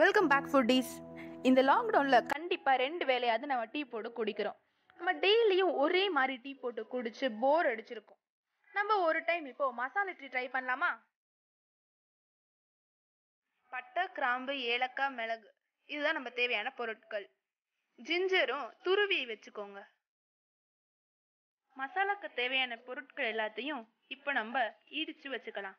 Welcome back foodies. இந்த லாக்டவுனில் கண்டிப்பாக 2 வேளையாவது நம்ம டீ போட்டு குடிக்கிறோம். நம்ம டெய்லியும் ஒரே மாதிரி டீ போட்டு குடிச்சு போர் அடிச்சிருக்கும். நம்ம ஒரு டைம் இப்போ மசாலா டீ ட்ரை பண்ணலாமா? பட்டை, கிராம்பு, ஏலக்காய், மிளகு இதுதான் நம்ம தேவையான பொருட்கள். ஜிஞ்சரும் துருவி வச்சுக்கோங்க. மசாலாக்கு தேவையான பொருட்கள் எல்லாத்தையும் இப்போ நம்ம இடிச்சு வச்சுக்கலாம்.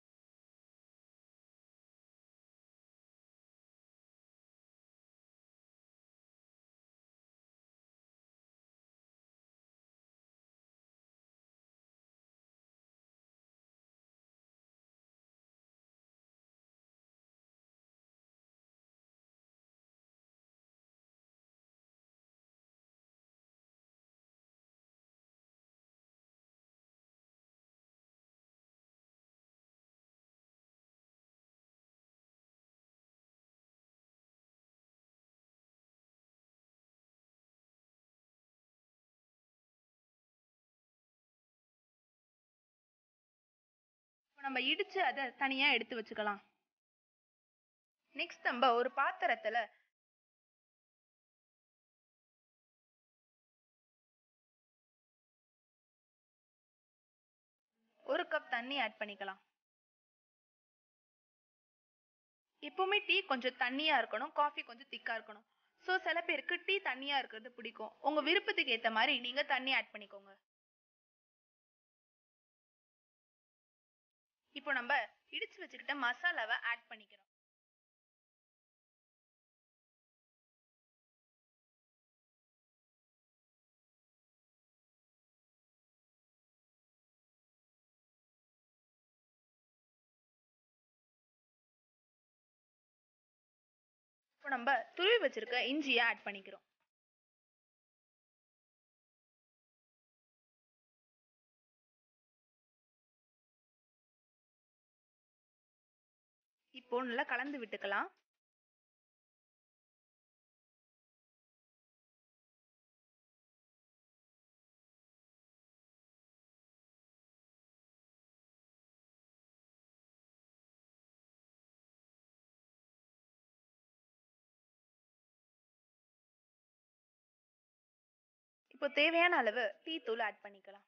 நம்ம இடிச்சு அதை தனியா எடுத்து வச்சுக்கலாம். நெக்ஸ்ட் நம்ம ஒரு பாத்திரத்துல 1 கப் தண்ணி ஆட் பண்ணிக்கலாம். எப்பவுமே டீ கொஞ்சம் தண்ணியா இருக்கணும், காஃபி கொஞ்சம் திக்கா இருக்கணும். ஸோ சில பேருக்கு டீ தண்ணியா இருக்கிறது பிடிக்கும். உங்க விருப்பத்துக்கு ஏத்த மாதிரி நீங்க தண்ணி ஆட் பண்ணிக்கோங்க. இப்போ நம்ம இடிச்சு வச்சுக்கிட்ட மசாலாவை ஆட் பண்ணிக்கிறோம். இப்போ நம்ம துருவி வச்சிருக்க இஞ்சியை ஆட் பண்ணிக்கிறோம். இப்போ நல்லா கலந்து விட்டுக்கலாம். இப்போ தேவையான அளவு டீ தூள் ஆட் பண்ணிக்கலாம்.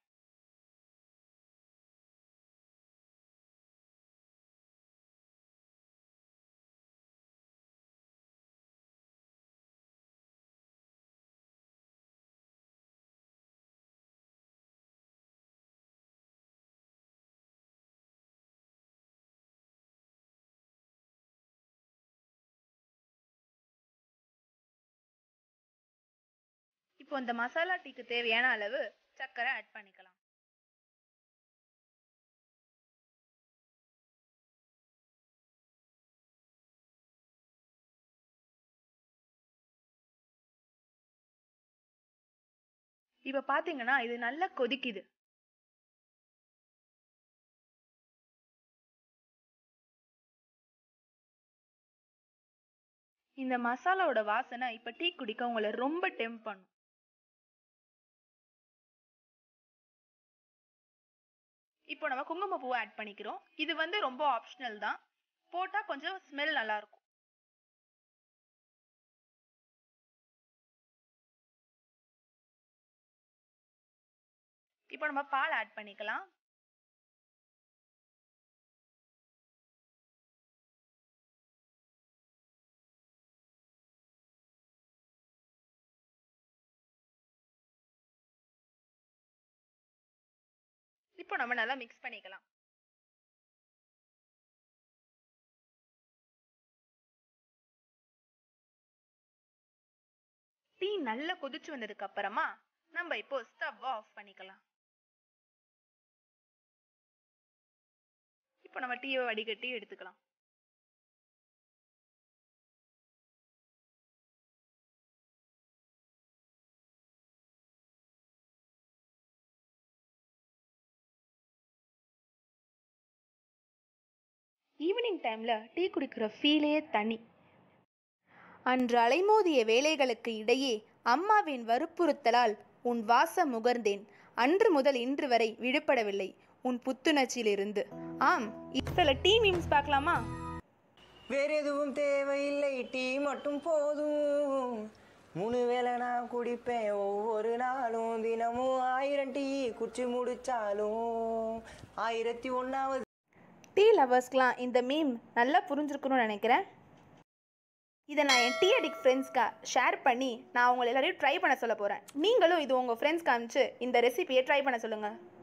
இப்போ இந்த மசாலா டீக்கு தேவையான அளவு சர்க்கரை ஆட் பண்ணிக்கலாம். இப்ப பாத்தீங்கன்னா இது நல்லா கொதிக்குது. இந்த மசாலாவோட வாசனை இப்ப டீ குடிக்க உங்களை ரொம்ப டெம்ப் பண்ணும். இப்போ நம்ம குங்குமப்பூவை ஆட் பண்ணிக்கிறோம். இது வந்து ரொம்ப ஆப்ஷனல் தான், போட்டா கொஞ்சம் ஸ்மெல் நல்லா இருக்கும். இப்போ நம்ம பால் ஆட் பண்ணிக்கலாம். இப்போ நம்ம நல்லா மிக்ஸ் பண்ணிக்கலாம். டீ நல்லா கொதிச்சு வந்ததுக்கு அப்புறமா நம்ம இப்போ ஸ்டவ் ஆஃப் பண்ணிக்கலாம். இப்போ நம்ம டீயை வடிகட்டி எடுத்துக்கலாம். ஈவினிங் டைம்ல டீ குடிக்கிற ஃபீலே தனி. அன்று அலைமோதிய வேலைகளுக்கு இடையே அம்மாவின் வற்புறுத்தலால் உன் வாசம் முகர்ந்தேன். அன்று முதல் இன்று வரை விடுபடவில்லை உன் புத்துணர்ச்சியிலிருந்து. ஆம், சில டீ மீம்ஸ் பார்க்கலாமா? வேற எதுவும் தேவையில்லை, டீ மட்டும் போதும். 3 வேளை நான் குடிப்பேன் ஒவ்வொரு நாளும். தினமும் 1000 டீ குடிச்சு முடிச்சாலும் 1001வது. டீ லவர்ஸ்க்கெலாம் இந்த மீம் நல்லா புரிஞ்சிருக்கணும்னு நினைக்கிறேன். இதை நான் என் டீ அடிக்ட் ஃப்ரெண்ட்ஸ்க்கு ஷேர் பண்ணி நான் உங்களை எல்லாரையும் ட்ரை பண்ண சொல்ல போகிறேன். நீங்களும் இது உங்கள் ஃப்ரெண்ட்ஸ்க்கு அனுப்பிச்சு இந்த ரெசிபியை ட்ரை பண்ண சொல்லுங்கள்.